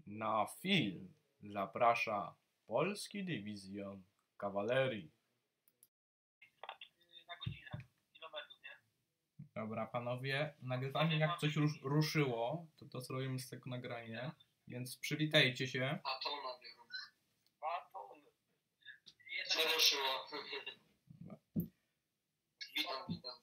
Na film zaprasza Polski Dywizjon Kawalerii. Na godzinę, kilometrów, nie? Dobra, panowie, nagrywanie jak coś ruszyło, to zrobimy z tego nagranie, więc przywitajcie się. Batona biorą. Baton. Co ruszyło? Witam. Witam.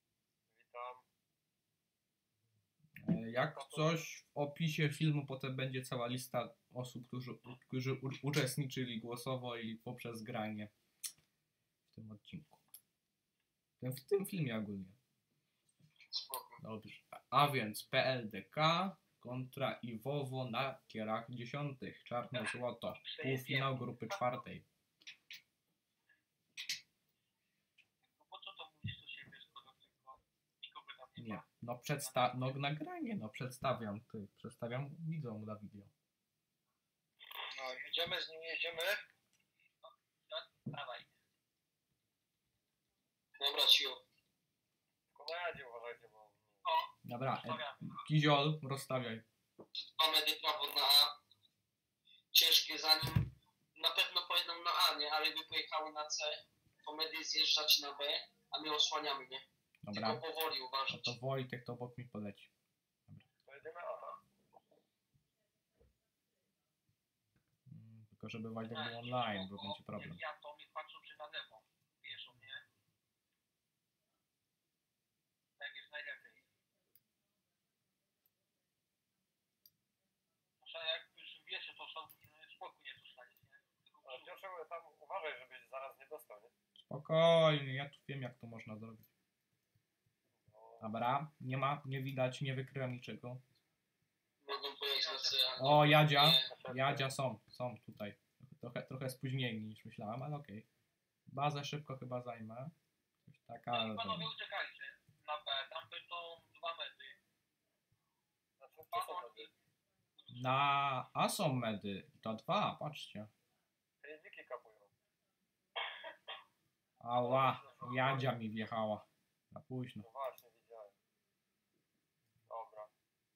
Jak coś w opisie filmu potem będzie cała lista osób, którzy uczestniczyli głosowo i poprzez granie w tym odcinku. W tym filmie ogólnie. Spoko. Dobrze. A więc PLDK kontra Iwowo na kierach 10. Czarno-złoto. Półfinał grupy 4. Po co to mówisz do siebie, skoro tylko nikogo tam nie Nie. ma? No nagranie, przedstawiam widzom na video. No, jedziemy z nim, jedziemy. No, dawaj. Dobra, cicho. Tylko na jadzie uważajcie, bo... Dobra, Kiziol, rozstawiaj. Dwa medy prawo na A. Ciężkie za nim. Na pewno pojedą na A, nie? Ale by pojechały na C. To medy zjeżdżać na B, a my osłaniamy, nie? Dobra, Tylko powoli no uważać. to Wojtek to obok mi poleci. Pojedziemy A. Tylko żeby Wojtek był online, bo będzie problem. Ja to mnie patrzą się na lewo. Wiesz o mnie. Tak jest najlepiej. Muszę jak już wiesz, to są spokój nie dostaniesz, nie? Ale Piotrze, tam uważaj, żebyś zaraz nie dostał, nie? Spokojnie, ja tu wiem jak to można zrobić. Dobra, nie widać, nie wykryłem niczego. Mogą pojechać na C. O, Jadzia są tutaj. Trochę spóźnieni niż myślałem, ale okej. Bazę szybko chyba zajmę. Coś taka, ale... Panowie, uciekajcie na B, tam będą 2 metry. Na A są medy, to 2, patrzcie. Ryzyki kapują. Ała, Jadzia mi wjechała. Za późno. No właśnie, widziałem. Dobra.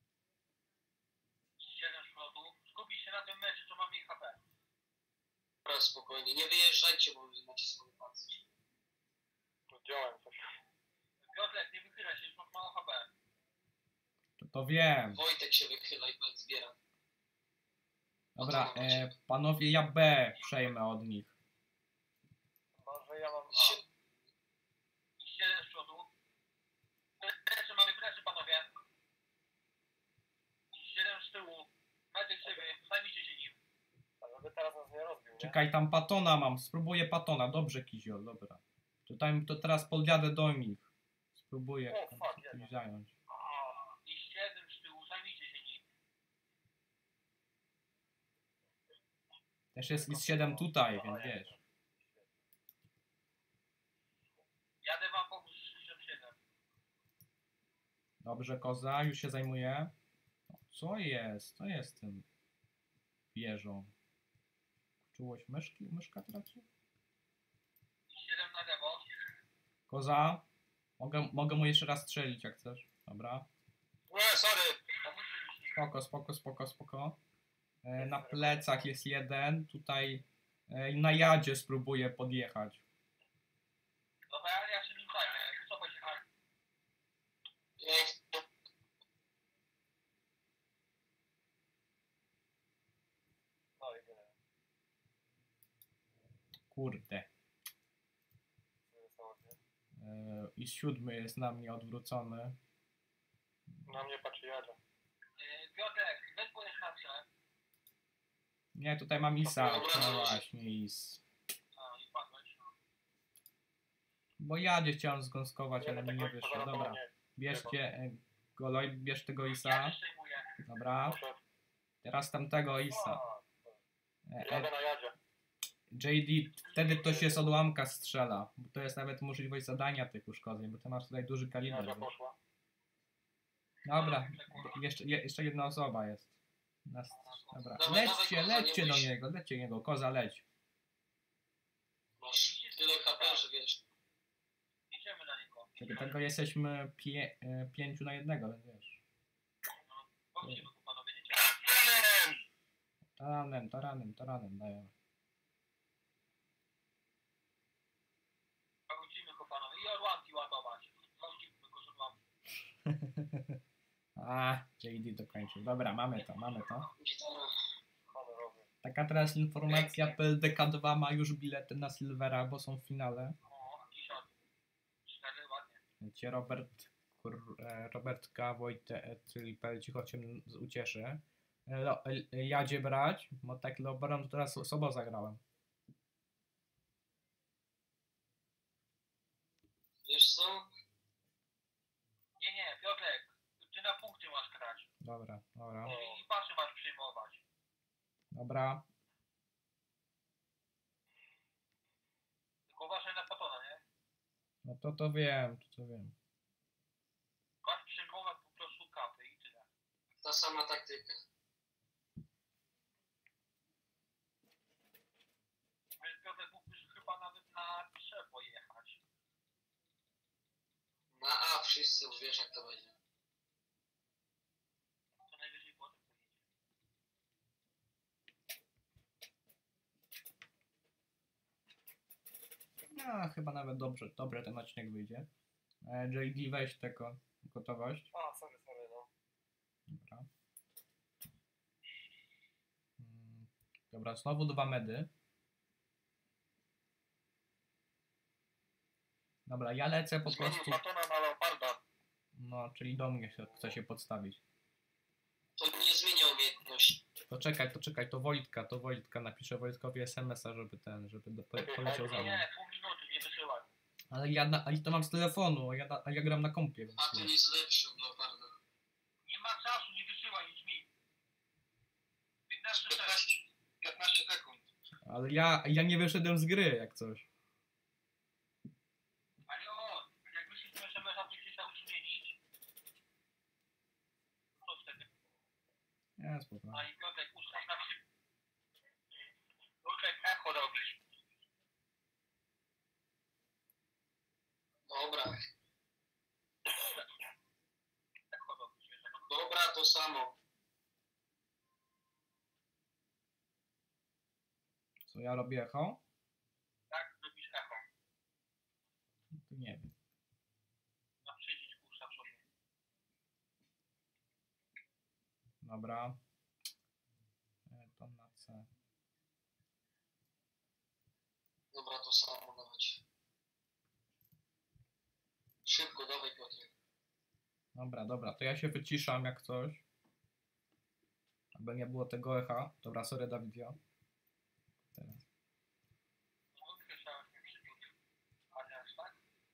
7 szlotów. Skupić się na tym meczu, co mam jej HP. Dobra, spokojnie. Nie wyjeżdżajcie, bo wy macie swoje pancerz. Wziąłem coś. Piotrek, nie wychylaj się, już masz mało HP. To wiem. Wojtek się wychyla i pan zbiera. Dobra, panowie, ja B przejmę od nich. Może ja mam A. Się... 7 z przodu. Plecy, mamy plecy, panowie. 7 z tyłu. Medyk sobie, zajmijcie się nim. A żeby teraz nas nie rozbił, nie? Czekaj, tam Patona mam, spróbuję Patona. Dobrze, Kiziol, dobra. To teraz podjadę do nich. Spróbuję coś zająć. I 7 z tyłu, zajmijcie się nim. Też jest IS-7 tutaj, więc wiesz. Jadę wam pomóc z 67. Dobrze, Koza, już się zajmuję. Co jest? Co jest z tym wieżą? Czułość myszka traci? 7 na lewo. Koza, mogę mu jeszcze raz strzelić, jak chcesz. Dobra. sorry. Spoko. Na plecach jest jeden. Tutaj na jadzie spróbuję podjechać. Dobra, ja się nim zajmę. Cofaj się, tak. No i tyle. Kurde. IS-7 jest na mnie odwrócony. Na mnie patrzy jadę. Piotrek, weź pojedź na C. Nie, tutaj mam IS-a. No właśnie, IS. A, i padłeś. Bo jadzie chciałem zgąskować, ale mi nie wyszło. Dobra. Bierzcie Goloj, bierz tego Ja IS-a. też przejmuję. Dobra. Teraz tamtego IS-a. Jadę na jadzie. JD, wtedy to się z odłamka strzela. Bo to jest nawet możliwość zadania tych uszkodzeń, bo ty masz tutaj duży kaliber. Jadzia Wiesz? poszła. Dobra, jeszcze jedna osoba jest. Dobra, Dawaj, lećcie dawaj, do Koza, niego, Koza, leć. Masz tyle HP, że wiesz. Idziemy na niego. Tego jesteśmy 5 na 1, więc wiesz. Bądźcie panowie, nie ciekawe. Taranem, dajemy. Wrócimy go panowie i odłamki ładować. Wrócimy go z odłamki. A, JD dokończył. Dobra, mamy to. Gitara. Honorowy. Taka teraz informacja, PLDK2 ma już bilety na Silvera, bo są w finale. O, jakiś od. 4 ładnie. Cię Robert K. czyli PL Cicho cię ucieszy. Jadzie brać, bo tak Leobarem to teraz sobą zagrałem. Wiesz co? Nie, Piotrek. Ty na punkty masz grać. Dobra. I pasy masz przyjmować. Dobra. Tylko uważaj na patona, nie? No to wiem. Masz przyjmować po prostu kapy i tyle. Ta sama taktyka. Więc Piotrek mógłbyś chyba nawet na 3 pojechać. Na A wszyscy już wiesz jak to będzie. To najwyżej potem pojedzie. No, chyba nawet dobry ten odcinek wyjdzie. JD, weź tego gotowość. A, sorry, no. Dobra. Dobra, znowu 2 medy. Dobra, ja lecę po Zmienił prostu. patona na leoparda. No, czyli do mnie chce się podstawić. To nie zmienia umiejętności. To czekaj, to Wojtka napiszę Wojtkowi SMS-a, żeby poleciał za mną. Nie, pół minuty, nie wysyłaj. Ale to mam z telefonu, a ja gram na kompie, więc A to wiesz. jest lepszy od Leoparda. Nie ma czasu, nie wysyłaj nic mi. 15 sekund. 15 sekund. Ale ja nie wyszedłem z gry, jak coś. Ale jak wyślesz SMS-a, to się chciał zmienić. Co wtedy? Nie, spokojnie. A i Piotrek, ustaw na wsi. Piotrek, echo robisz. Dobra. Echo robisz, wiesz, no. Dobra, to samo. Co ja robię echo? Tak, robisz echo. To nie wiem. Na przycisk ustaw sobie. Dobra. To na C. Dobra, to samo dawać. Szybko, dawaj Piotrek. Dobra, to ja się wyciszam jak coś. Aby nie było tego echa. Dobra, sorry Dawidio. Teraz. No, chciałeś mnie przybić. A nie aż tak?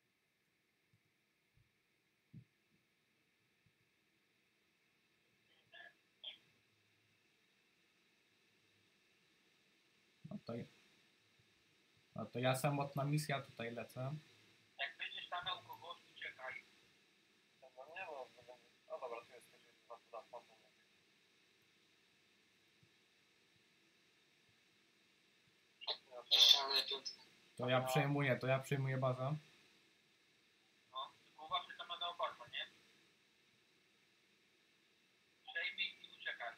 No to ja samotna misja tutaj lecę. Jak będziesz tam miał kogoś, uciekaj. No nie, bo... No dobra, tu jest ktoś, chyba tu da spokój. Ścianę Piotrek. To ja przejmuję bazę. No, tylko uważaj tam na leoparda, nie? Przejmij i uciekaj.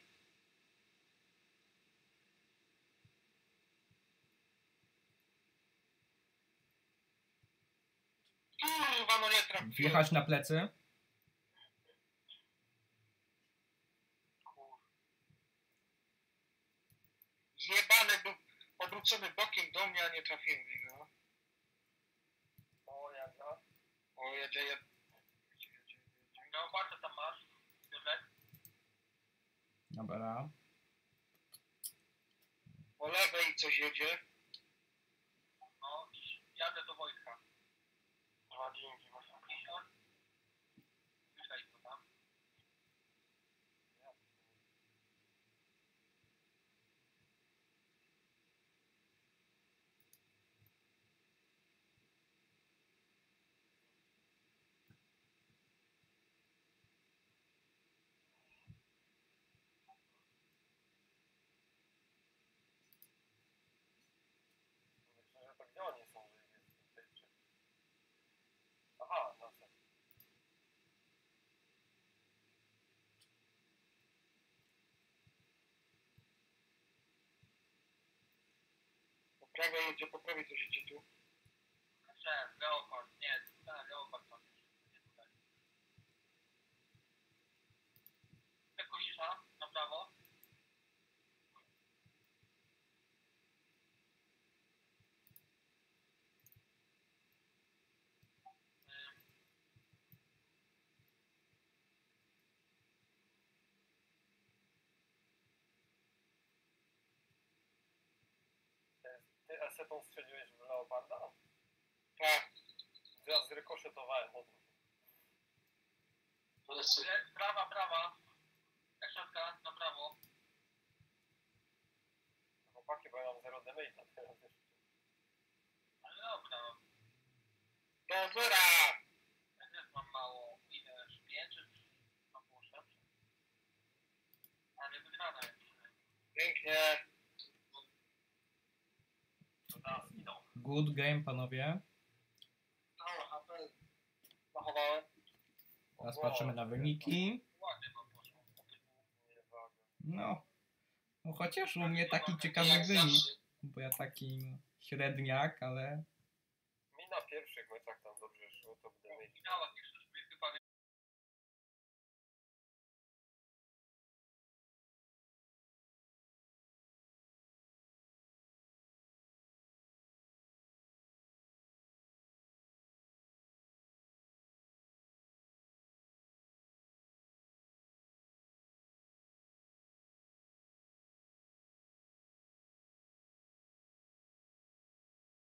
Kurwa, no nie trafiłem. Wjechać na plecy. Zjebany był odwrócony bokiem do mnie, a nie trafiłem w niego. O, jadna. O, jedzie. Leoparda tam masz, Piotrek. Dobra. Po lewej coś jedzie. No i jadę do Wojtka. Dwa dzięki, właśnie. 50. Wyślij go tam. Myślę, że to gdzie oni są, że jest tutaj czy... A Prawo jedzie, po prawej coś jedzie tu. Leopard, nie, Leopard tam nie tutaj. Tylko Isza, na prawo. Ty esetą strzeliłeś w Leoparda? Tak. Ja zrykoszetowałem od nich. Prawa. Środka, na prawo. Chłopaki, bo ja mam 0 damage'a teraz jeszcze. Ale dobra. Do zera! Ja też mam mało. Ile? 5 czy na pół szepcze? Ale wygrana jest. Pięknie. To teraz idą. Good game, panowie. Mało HP. Zachowałem. Teraz patrzymy na wyniki. Ładnie wam poszło. Nie waga. No chociaż u mnie taki ciekawy Jak wynik. zawsze. Bo ja taki średniak, ale Mi na pierwszych meczach tam dobrze szło, to damage. Finała pierwsza